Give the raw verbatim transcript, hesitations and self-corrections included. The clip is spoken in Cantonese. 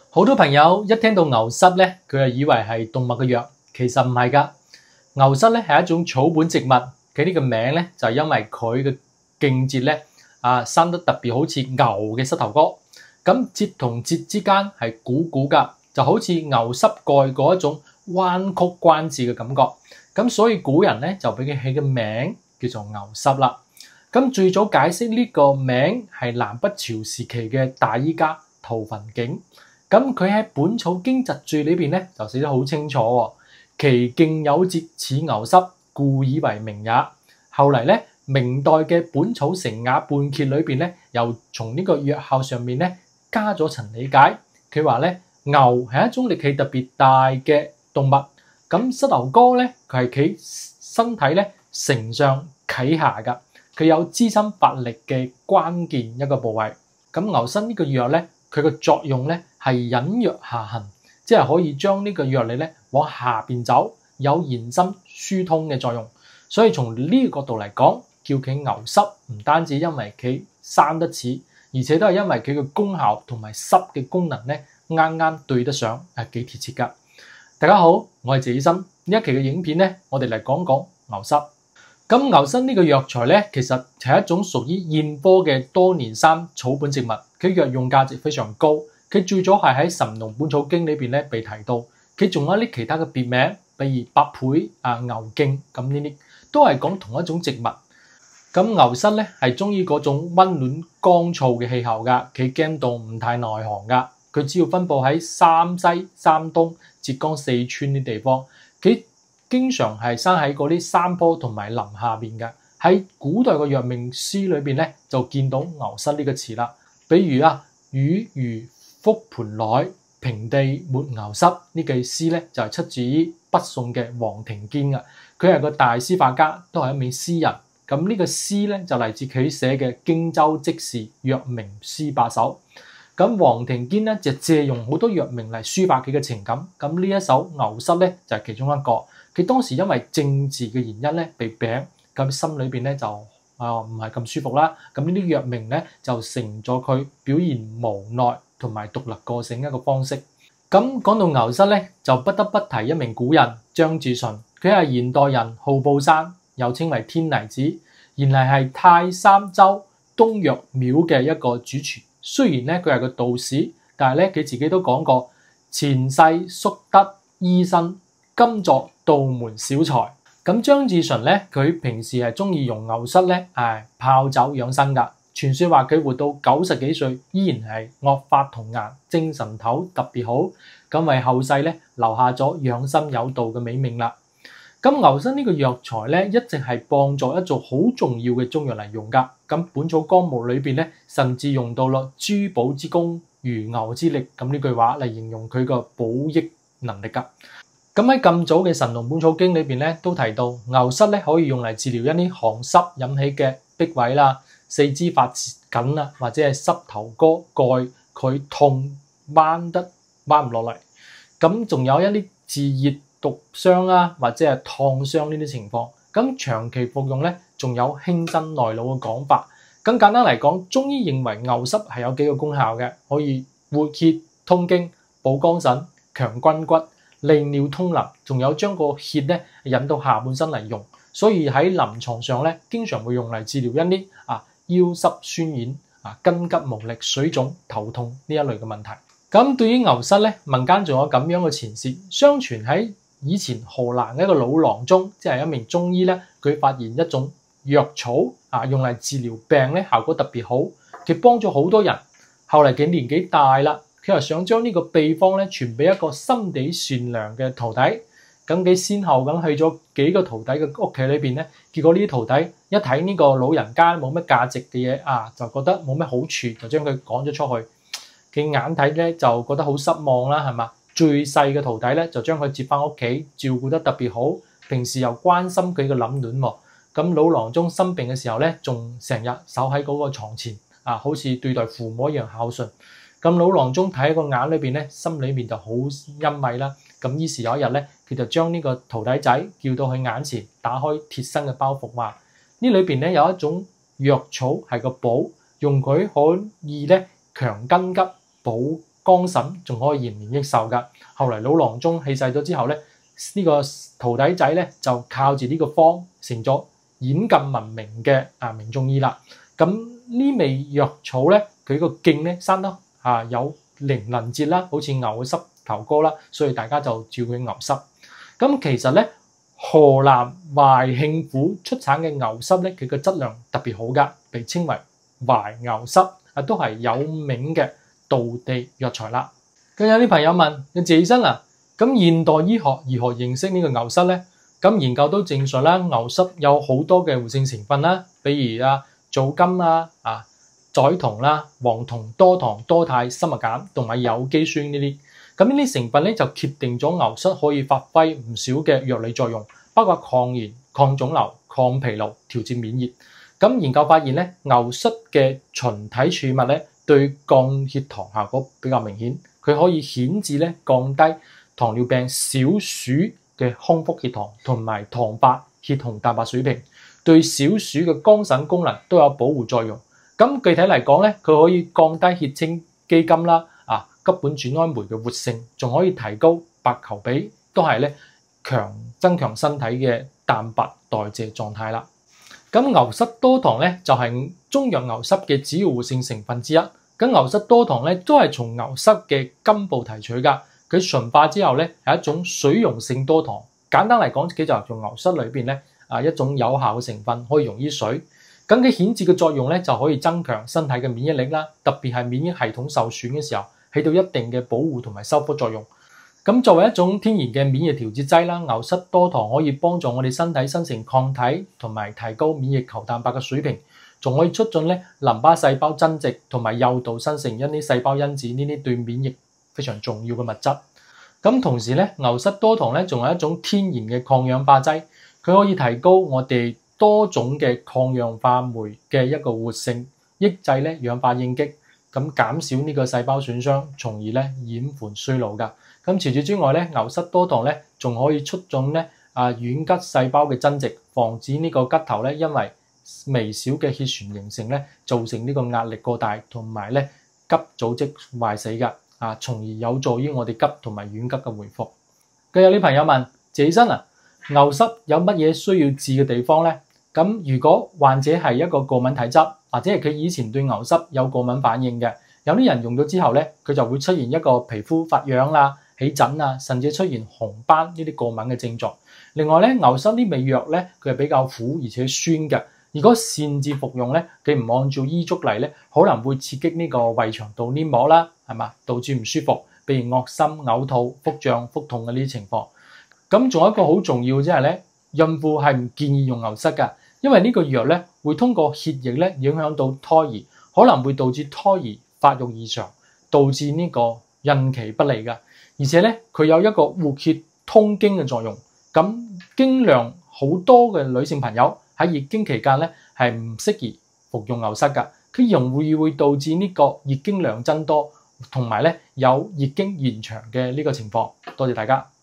好多朋友一聽到牛膝咧，佢就以為係動物嘅藥，其實唔係㗎。牛膝咧係一種草本植物，佢呢個名咧就係因為佢嘅莖節咧啊生得特別好似牛嘅膝頭哥，咁節同節之間係鼓鼓㗎，就好似牛膝蓋嗰一種彎曲關節嘅感覺。咁所以古人咧就俾佢起個名叫做牛膝啦。咁最早解釋呢個名係南北朝時期嘅大醫家屠焚景。咁佢喺《本草經集注》裏邊咧就寫得好清楚喎，其莖有節似牛膝，故以為名也。後嚟咧，明代嘅《本草成雅半揭》裏邊咧，又從呢個藥效上面咧加咗層理解。佢話咧，牛係一種力氣特別大嘅動物，咁膝頭哥咧佢係企身體咧承上啟下㗎，佢有支撐發力嘅關鍵一個部位。咁牛膝呢個藥咧，佢個作用咧係引藥下行，即係可以將呢個藥力咧往下邊走，有延伸疏通嘅作用。所以從呢個角度嚟講，叫佢牛膝唔單止因為佢生得似，而且都係因為佢嘅功效同埋膝嘅功能咧啱啱對得上，係幾貼切㗎。大家好，我係謝醫生。呢一期嘅影片咧，我哋嚟講講牛膝。咁牛膝呢個藥材咧，其實係一種屬於燕科嘅多年生草本植物，佢藥用價值非常高。佢最早係喺《神農本草經》裏邊咧被提到，佢仲有啲其他嘅別名，比如百倍啊、牛莖咁呢啲，都係講同一種植物。咁牛膝咧係中意嗰種溫暖乾燥嘅氣候㗎，佢驚到唔太耐寒㗎。佢主要分佈喺山西、山東、浙江、四川啲地方，佢經常係生喺嗰啲山坡同埋林下邊嘅。喺古代嘅藥名書裏邊咧，就見到牛膝呢個詞啦。比如啊，羽如覆盆內，平地沒牛膝呢句詩咧，就係出自於北宋嘅黃庭堅嘅。佢係個大詩法家，都係一名詩人。咁呢個詩咧就嚟自佢寫嘅《荊州即事藥名詩八首》。咁黃庭堅咧就借用好多藥名嚟抒發佢嘅情感。咁呢一首牛膝咧就係其中一個。佢當時因為政治嘅原因咧被病，咁心裏邊咧就啊唔係咁舒服啦。咁呢啲藥名咧就成咗佢表現無奈同埋獨立個性一個方式。咁講到牛膝咧，就不得不提一名古人張志純，佢係現代人，號布山，又稱為天泥子，原嚟係泰山州東藥廟嘅一個主廚。雖然咧佢係個道士，但係咧佢自己都講過前世宿得醫生，今作道門小才。咁張志純咧，佢平時係中意用牛膝咧，係泡酒養生㗎。傳說話佢活到九十幾歲，依然係惡髮童顏，精神頭特別好，咁為後世咧留下咗養生有道嘅美名啦。咁牛膝呢個藥材咧，一直係幫助一種好重要嘅中藥嚟用㗎。咁《本草綱目》裏邊咧，甚至用到咯珠寶之功，如牛之力，咁呢句話嚟形容佢個補益能力㗎。咁喺咁早嘅《神農本草經》裏邊咧，都提到牛膝咧可以用嚟治療一啲寒濕引起嘅逼位啦、四肢發緊啦，或者係膝頭哥蓋佢痛彎得彎唔落嚟。咁仲有一啲治熱毒傷啊，或者係燙傷呢啲情況。咁長期服用咧，仲有輕身耐勞嘅講法。咁簡單嚟講，中醫認為牛膝係有幾個功效嘅，可以活血通經、補肝腎、強筋骨、利尿通淋，仲有將個血咧引到下半身嚟用。所以喺臨床上咧，經常會用嚟治療一啲啊腰膝酸軟、啊筋急無力、水腫、頭痛呢一類嘅問題。咁對於牛膝咧，民間仲有咁樣嘅傳說，相傳喺以前河南嘅一個老郎中，即係一名中醫咧，佢發現一種藥草啊，用嚟治療病咧，效果特別好，佢幫咗好多人。後嚟佢年紀大啦，佢又想將呢個秘方咧傳俾一個心地善良嘅徒弟。咁佢先後咁去咗幾個徒弟嘅屋企裏邊咧，結果呢啲徒弟一睇呢個老人家冇乜價值嘅嘢啊，就覺得冇乜好處，就將佢趕咗出去。佢眼睇咧就覺得好失望啦，係嘛？最細嘅徒弟咧就將佢接翻屋企，照顧得特別好，平時又關心佢嘅冷暖喎。咁老郎中生病嘅時候咧，仲成日守喺嗰個床前啊，好似對待父母一樣孝順。咁老郎中睇喺個眼裏邊咧，心裏面就好陰翳啦。咁於是有一日咧，佢就將呢個徒弟仔叫到佢眼前，打開貼身嘅包袱，話呢裏邊咧有一種藥草係個寶，用佢可以咧強筋急、補綱嬸仲可以延年益壽㗎。後嚟老郎中去世咗之後咧，呢、這個徒弟仔咧就靠住呢個方成咗遠近聞名嘅啊名中醫啦。咁呢味藥草咧，佢個莖咧生得啊有靈能節啦，好似牛膝頭哥啦，所以大家就叫佢牛膝。咁其實咧，河南懷慶府出產嘅牛膝咧，佢嘅質量特別好㗎，被稱為懷牛膝啊，都係有名嘅道地藥材啦。咁有啲朋友問：謝醫生啊，咁現代醫學如何認識呢個牛膝咧？咁研究都證實啦，牛膝有好多嘅活性成分啦，比如啊藻苷啊、啊甾酮啦、黃酮、多糖、多肽、生物鹼同埋有機酸呢啲。咁呢啲成分咧就決定咗牛膝可以發揮唔少嘅藥理作用，包括抗炎、抗腫瘤、抗疲勞、調節免疫。咁研究發現咧，牛膝嘅純體儲物咧對降血糖效果比較明顯，佢可以顯著咧降低糖尿病小鼠嘅空腹血糖同埋糖白血紅蛋白水平，對小鼠嘅肝腎功能都有保護作用。咁具體嚟講咧，佢可以降低血清基金啦、啊吉苯轉氨酶嘅活性，仲可以提高白球比，都係咧強增強身體嘅蛋白代謝狀態啦。咁牛膝多糖咧就係中藥牛膝嘅主要活性成分之一。咁牛膝多糖咧都係從牛膝嘅根部提取㗎，佢純化之後咧係一種水溶性多糖。簡單嚟講，佢就係從牛膝裏邊咧啊一種有效嘅成分，可以溶於水。咁佢顯著嘅作用咧就可以增強身體嘅免疫力啦，特別係免疫系統受損嘅時候，起到一定嘅保護同埋修復作用。咁作為一種天然嘅免疫調節劑啦，牛膝多糖可以幫助我哋身體生成抗體同埋提高免疫球蛋白嘅水平，仲可以促進咧淋巴細胞增殖同埋誘導生成一啲細胞因子呢啲對免疫非常重要嘅物質。咁同時咧，牛膝多糖咧仲係一種天然嘅抗氧化劑，佢可以提高我哋多種嘅抗氧化酶嘅一個活性，抑制咧氧化應激，咁減少呢個細胞損傷，從而咧延緩衰老㗎。咁除此之外咧，牛膝多糖咧仲可以促進咧啊軟骨細胞嘅增殖，防止呢個骨頭咧因為微小嘅血栓形成咧，造成呢個壓力過大，同埋咧骨組織壞死㗎啊，從而有助於我哋骨同埋軟骨嘅回復。咁有啲朋友問：謝醫生啊，牛膝有乜嘢需要治嘅地方咧？咁如果患者係一個過敏體質，或者係佢以前對牛膝有過敏反應嘅，有啲人用咗之後咧，佢就會出現一個皮膚發癢啦、起疹啊，甚至出現紅斑呢啲過敏嘅症狀。另外咧，牛膝呢味藥咧，佢係比較苦而且酸嘅。如果擅自服用咧，佢唔按照醫囑嚟咧，可能會刺激呢個胃腸道黏膜啦，係嘛，導致唔舒服，譬如噁心、嘔吐、腹脹、腹痛嘅呢啲情況。咁仲有一個好重要即係咧，孕婦係唔建議用牛膝㗎，因為呢個藥咧會通過血液咧影響到胎兒，可能會導致胎兒發育異常，導致呢個孕期不利㗎。而且咧，佢有一個活血通經嘅作用。咁經量好多嘅女性朋友喺月經期間咧係唔適宜服用牛膝㗎，佢容易會導致呢個月經量增多，同埋咧有月經延長嘅呢個情況。多謝大家。